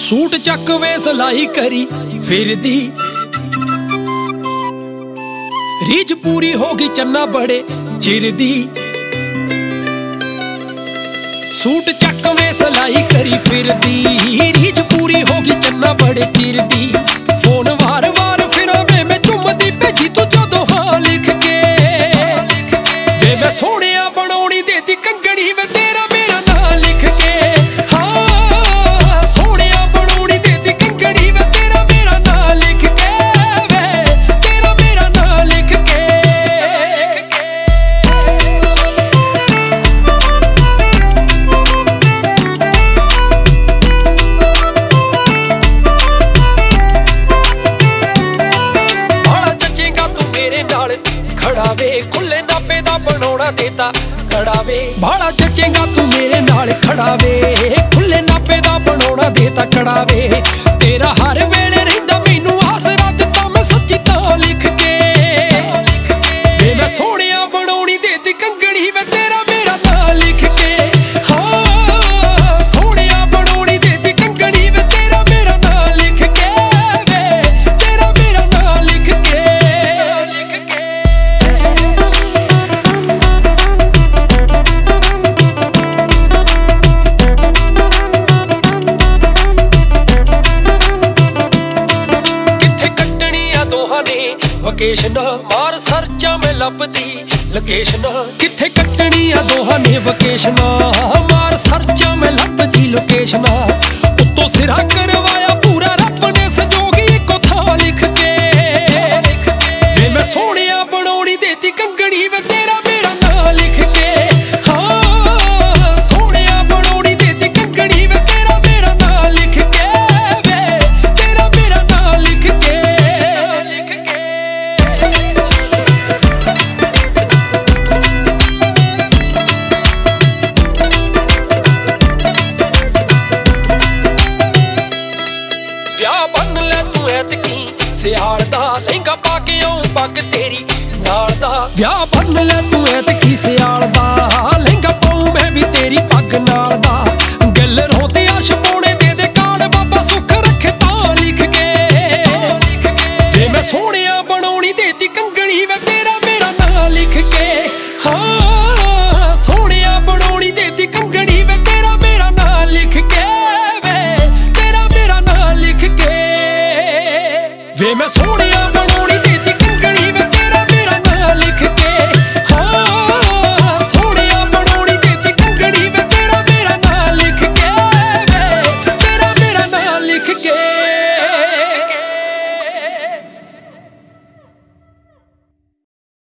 Suit चक वे सलाई करी फिरदी, रीझ पूरी होगी चन्ना बड़े चिर दी। सूट चक वे सलाई करी फिरदी, रीझ पूरी होगी चन्ना बड़े चिर दी। फोन वार वार फिरा मैं चुमदी भेजी तू जदों हां लिख के, वे मैं सोहणिया बनाउणी देती कंगणी वे तेरा मेरा नां लिख के। हाँ सोहणिया बनाउणी देती कंगणी वे तेरा मेरा नां लिख के, वे तेरा मेरा नां लिख के। बाला जचेगा तू मेरे नाल खड़ा वे, खुले नापे दा बनाउणा देता खड़ा वे। बाला जचेगा तू मेरे नाल खड़ा वे, खुले नापे दा बनाउणा देता खड़ा वे। तेरा हर वेले रहिंदा मैनू आसरा दित्ता मैं सच्ची तां लिख के, वे मैं सोहणिया बनाउणी देती कंगणी वे तेरा मेरा नां लिख के। हाँ सोहणिया बनाउणी देती कंगणी वे तेरा मेरा नां लिख के, वे तेरा मेरा नां लिख के। वकेशन मार सर्चा में लभदी लोकेशन, किथे कट्टनी आ दोहां ने वकेशन मार सर्चा में लभदी लोकेशन। उत्तों सिरा करवाया पूरा रब ने संजोगी इको थां लिख के, वे मैं सोहणिया बनाउणी देती कंगणी वे तेरा मेरा नां लिख के। हाँ सोहणिया बनाउणी देती कंगणी वे तेरा मेरा नां लिख के, वे तेरा मेरा नां लिख के। सियाल दा लहंगा पाके आऊं पग तेरी नाल दा, विआह बन ले तू ऐतकी सियाल दा लहंगा पाऊं मैं भी तेरी पग नाल दा। गल रोते आश पौने दे कार्ड बाबा सुख रखे तां लिख के, जे मैं सोहणे